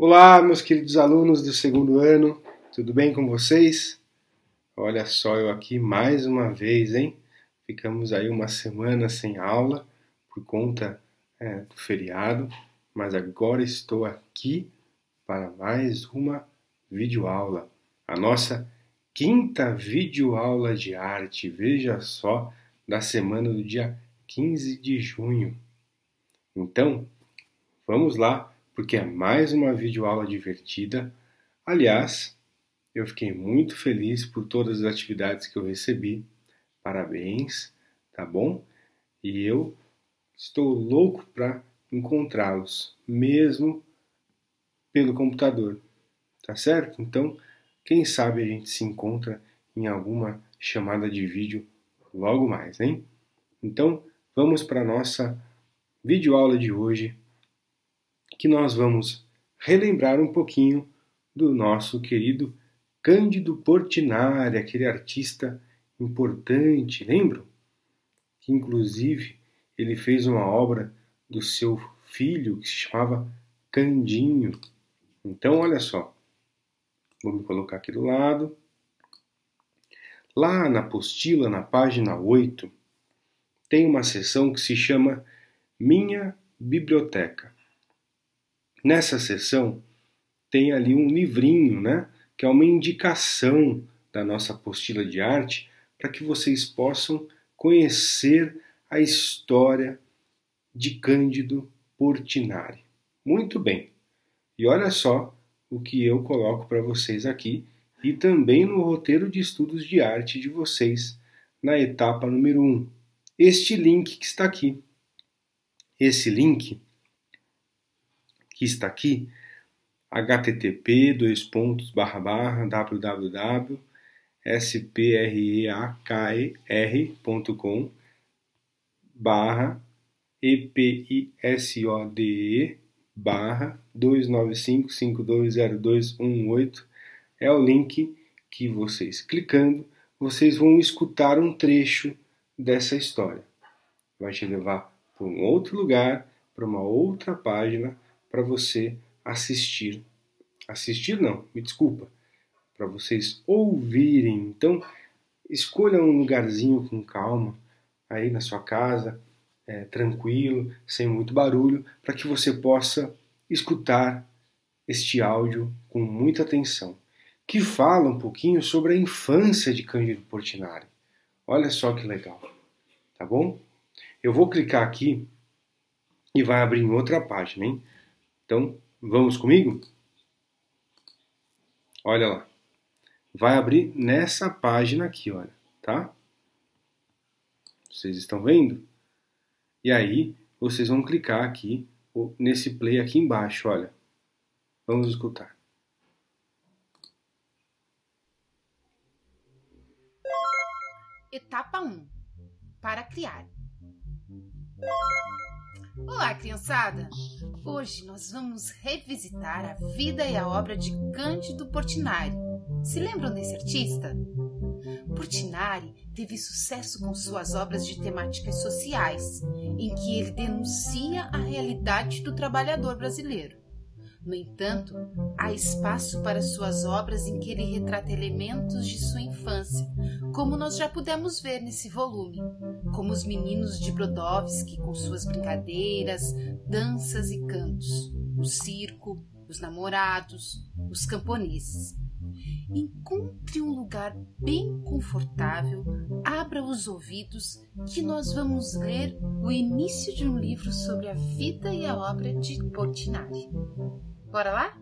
Olá, meus queridos alunos do segundo ano, tudo bem com vocês? Olha só eu aqui mais uma vez, hein? Ficamos aí uma semana sem aula por conta do feriado, mas agora estou aqui para mais uma videoaula. A nossa quinta videoaula de arte, veja só, da semana do dia 15 de junho. Então, vamos lá, porque é mais uma videoaula divertida. Aliás, eu fiquei muito feliz por todas as atividades que eu recebi. Parabéns, tá bom? E eu estou louco para encontrá-los, mesmo pelo computador, tá certo? Então, quem sabe a gente se encontra em alguma chamada de vídeo logo mais, hein? Então, vamos para a nossa videoaula de hoje, que nós vamos relembrar um pouquinho do nosso querido Cândido Portinari, aquele artista importante, lembram? Que inclusive ele fez uma obra do seu filho que se chamava Candinho. Então, olha só, vou me colocar aqui do lado. Lá na apostila, na página 8, tem uma seção que se chama Minha Biblioteca. Nessa seção tem ali um livrinho, né? Que é uma indicação da nossa apostila de arte para que vocês possam conhecer a história de Cândido Portinari. Muito bem. E olha só o que eu coloco para vocês aqui e também no roteiro de estudos de arte de vocês na etapa número 1. Este link que está aqui. Esse link que está aqui, http://www.spreaker.com/EPISODE/295520218 é o link que vocês clicando, vocês vão escutar um trecho dessa história. Vai te levar para um outro lugar, para uma outra página, para você assistir. Assistir não, me desculpa. Para vocês ouvirem. Então, escolha um lugarzinho com calma, aí na sua casa, tranquilo, sem muito barulho, para que você possa escutar este áudio com muita atenção, que fala um pouquinho sobre a infância de Cândido Portinari. Olha só que legal, tá bom? Eu vou clicar aqui e vai abrir em outra página, hein? Então, vamos comigo? Olha lá. Vai abrir nessa página aqui, olha, tá? Vocês estão vendo? E aí, vocês vão clicar aqui nesse play aqui embaixo, olha. Vamos escutar. Etapa 1. Para criar. Olá, criançada! Hoje nós vamos revisitar a vida e a obra de Cândido Portinari. Se lembram desse artista? Portinari teve sucesso com suas obras de temáticas sociais, em que ele denuncia a realidade do trabalhador brasileiro. No entanto, há espaço para suas obras em que ele retrata elementos de sua infância, como nós já pudemos ver nesse volume, como os meninos de Brodowski com suas brincadeiras, danças e cantos, o circo, os namorados, os camponeses. Encontre um lugar bem confortável, abra os ouvidos, que nós vamos ler o início de um livro sobre a vida e a obra de Portinari. Bora lá?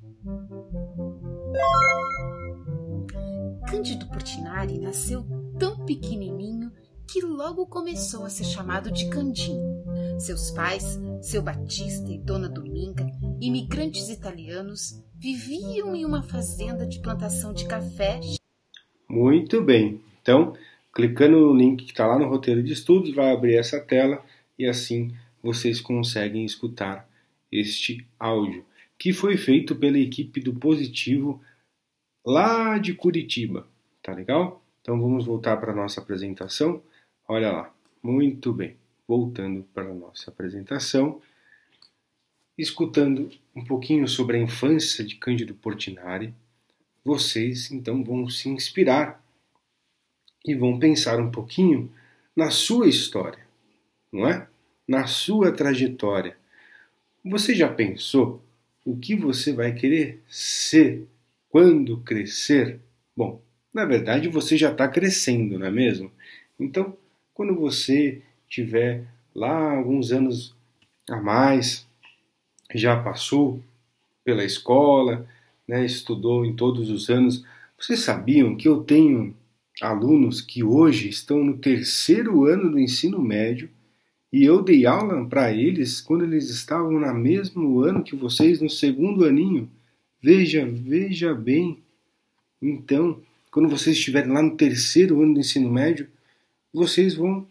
Cândido Portinari nasceu tão pequenininho que logo começou a ser chamado de Candinho. Seus pais, seu Batista e Dona Dominga, imigrantes italianos, viviam em uma fazenda de plantação de café. Muito bem. Então, clicando no link que está lá no roteiro de estudos, vai abrir essa tela e assim vocês conseguem escutar este áudio, que foi feito pela equipe do Positivo lá de Curitiba. Tá legal? Então vamos voltar para a nossa apresentação. Olha lá. Muito bem. Voltando para a nossa apresentação. escutando um pouquinho sobre a infância de Cândido Portinari, vocês então vão se inspirar e vão pensar um pouquinho na sua história, não é? Na sua trajetória. Você já pensou o que você vai querer ser quando crescer? Bom, na verdade você já está crescendo, não é mesmo? Então, quando você tiver lá alguns anos a mais, já passou pela escola, né, estudou em todos os anos, vocês sabiam que eu tenho alunos que hoje estão no terceiro ano do ensino médio e eu dei aula para eles quando eles estavam no mesmo ano que vocês, no segundo aninho? Veja bem. Então, quando vocês estiverem lá no terceiro ano do ensino médio, vocês vão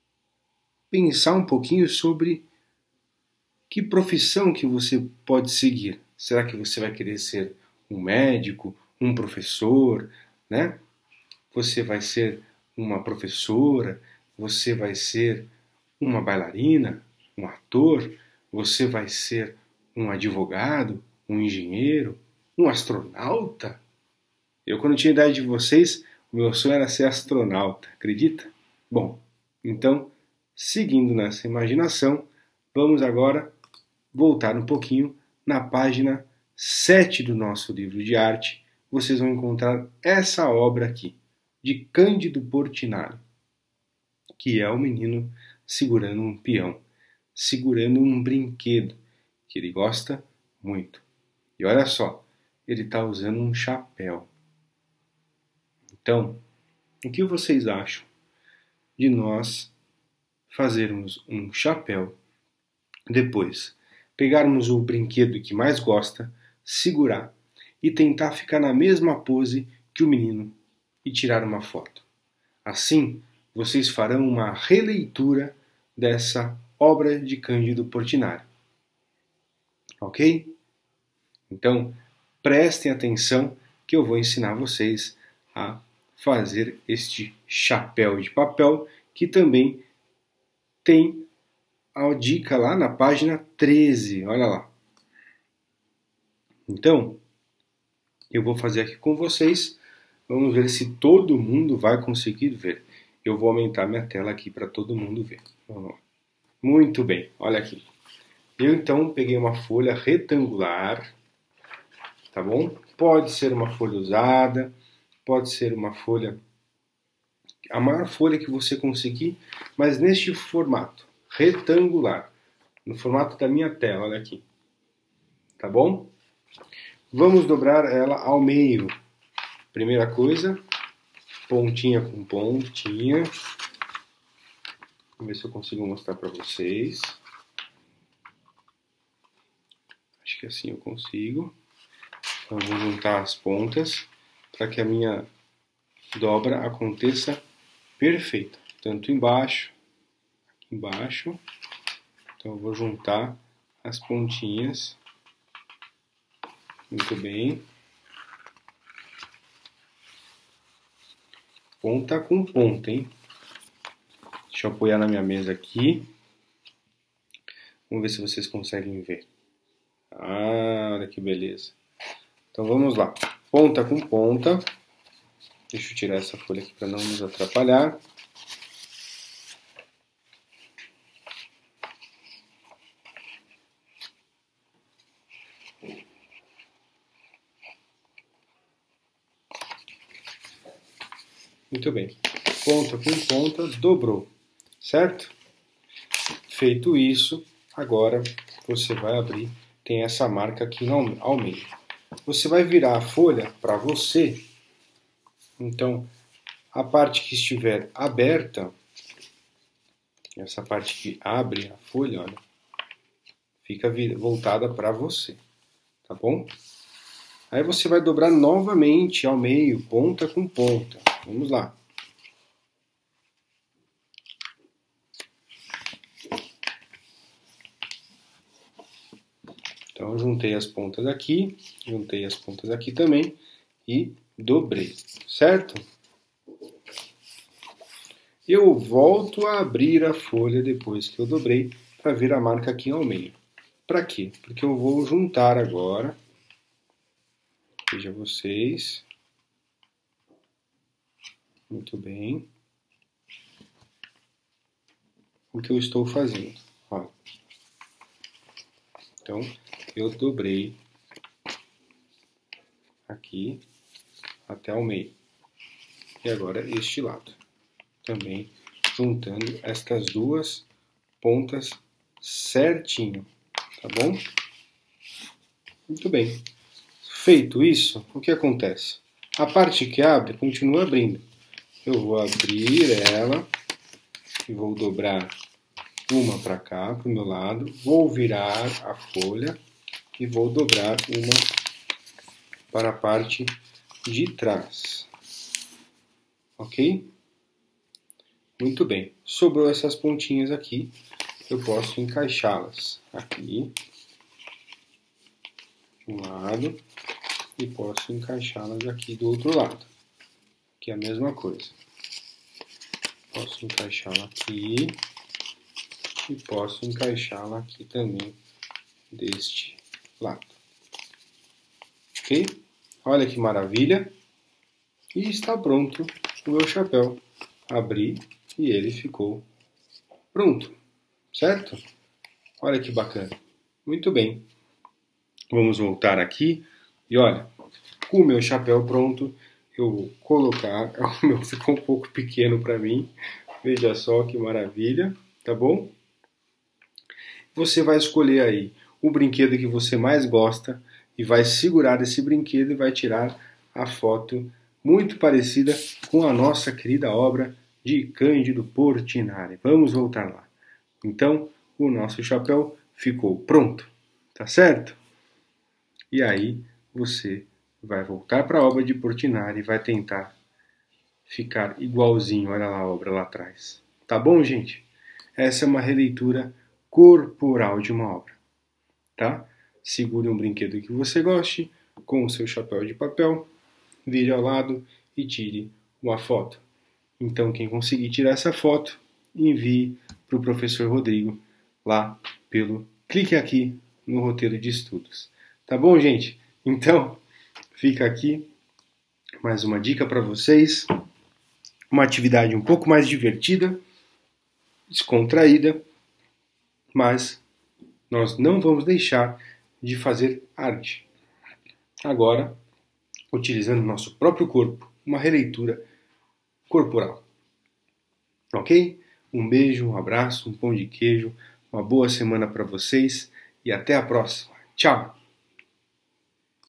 pensar um pouquinho sobre que profissão que você pode seguir. Será que você vai querer ser um médico, um professor, né? Você vai ser uma professora, você vai ser uma bailarina, um ator, você vai ser um advogado, um engenheiro, um astronauta? Eu, quando tinha a idade de vocês, o meu sonho era ser astronauta, acredita? Bom, então, seguindo nessa imaginação, vamos agora voltar um pouquinho na página 7 do nosso livro de arte. Vocês vão encontrar essa obra aqui, de Cândido Portinari, que é o menino segurando um peão, segurando um brinquedo que ele gosta muito. E olha só, ele está usando um chapéu. Então, o que vocês acham de nós fazermos um chapéu, depois pegarmos o brinquedo que mais gosta, segurar e tentar ficar na mesma pose que o menino e tirar uma foto? Assim, vocês farão uma releitura dessa obra de Cândido Portinari. Ok? Então, prestem atenção que eu vou ensinar vocês a fazer este chapéu de papel, que também tem a dica lá na página 13. Olha lá. Então, eu vou fazer aqui com vocês. Vamos ver se todo mundo vai conseguir ver. Eu vou aumentar minha tela aqui para todo mundo ver. Vamos lá. Muito bem, olha aqui. Eu então peguei uma folha retangular, tá bom? Pode ser uma folha usada, pode ser uma folha, a maior folha que você conseguir, mas neste formato retangular, no formato da minha tela, olha aqui, tá bom? Vamos dobrar ela ao meio. Primeira coisa, pontinha com pontinha. Vamos ver se eu consigo mostrar para vocês. Acho que assim eu consigo. Então vou juntar as pontas para que a minha dobra aconteça perfeita, tanto embaixo, aqui embaixo. Então eu vou juntar as pontinhas. Muito bem. Ponta com ponta, hein? Deixa eu apoiar na minha mesa aqui. Vamos ver se vocês conseguem ver. Ah, olha que beleza. Então vamos lá. Ponta com ponta. Deixa eu tirar essa folha aqui para não nos atrapalhar. Muito bem. Ponta com ponta, dobrou. Certo? Feito isso, agora você vai abrir. Tem essa marca aqui ao meio. Você vai virar a folha para você. Então, a parte que estiver aberta, essa parte que abre a folha, olha, fica voltada para você, tá bom? Aí você vai dobrar novamente ao meio, ponta com ponta. Vamos lá. Então, eu juntei as pontas aqui também e dobrei, certo? Eu volto a abrir a folha depois que eu dobrei para ver a marca aqui ao meio. Para quê? Porque eu vou juntar agora, veja vocês, muito bem, o que eu estou fazendo. Olha. Então, eu dobrei aqui até o meio. E agora este lado. Também juntando estas duas pontas certinho, tá bom? Muito bem. Feito isso, o que acontece? A parte que abre continua abrindo. Eu vou abrir ela e vou dobrar uma para cá, para o meu lado, vou virar a folha e vou dobrar uma para a parte de trás. Ok? Muito bem. Sobrou essas pontinhas aqui, eu posso encaixá-las aqui de um lado e posso encaixá-las aqui do outro lado, que é a mesma coisa. Posso encaixá-la aqui e posso encaixá-la aqui também deste lado. Ok? Olha que maravilha! E está pronto o meu chapéu. Abri e ele ficou pronto, certo? Olha que bacana. Muito bem. Vamos voltar aqui e olha, com o meu chapéu pronto, eu vou colocar. O meu ficou um pouco pequeno para mim. Veja só que maravilha, tá bom? Você vai escolher aí o brinquedo que você mais gosta e vai segurar esse brinquedo e vai tirar a foto muito parecida com a nossa querida obra de Cândido Portinari. Vamos voltar lá. Então, o nosso chapéu ficou pronto, tá certo? E aí você vai voltar para a obra de Portinari e vai tentar ficar igualzinho, olha lá a obra lá atrás. Tá bom, gente? Essa é uma releitura corporal de uma obra, tá? Segure um brinquedo que você goste com o seu chapéu de papel, vire ao lado e tire uma foto. Então, quem conseguir tirar essa foto, envie para o professor Rodrigo lá pelo clique aqui no roteiro de estudos. Tá bom, gente? Então, fica aqui mais uma dica para vocês, uma atividade um pouco mais divertida, descontraída, mas nós não vamos deixar de fazer arte. Agora, utilizando nosso próprio corpo, uma releitura corporal. Ok? Um beijo, um abraço, um pão de queijo, uma boa semana para vocês e até a próxima. Tchau!